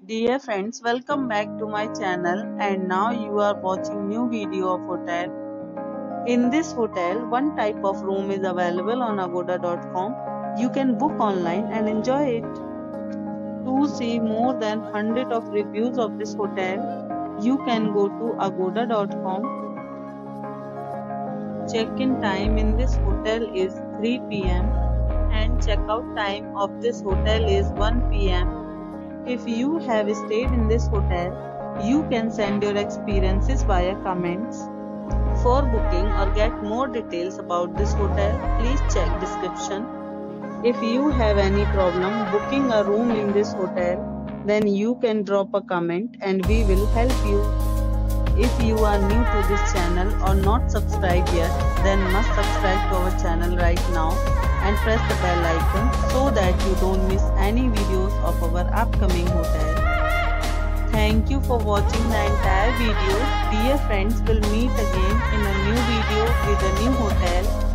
Dear friends, welcome back to my channel, and now you are watching new video of hotel. In this hotel, one type of room is available on agoda.com. You can book online and enjoy it. To see more than 100 of reviews of this hotel, you can go to agoda.com. Check-in time in this hotel is 3 p.m. and check-out time of this hotel is 1 p.m. If you have stayed in this hotel, you can send your experiences via comments. For booking or get more details about this hotel, please check description. If you have any problem booking a room in this hotel, then you can drop a comment and we will help you. If you are new to this channel or not subscribed yet, then must subscribe to our channel right now and press the bell icon so that you don't miss any videos of our upcoming hotel. Thank you for watching the entire video. Dear friends, we'll meet again in a new video with a new hotel.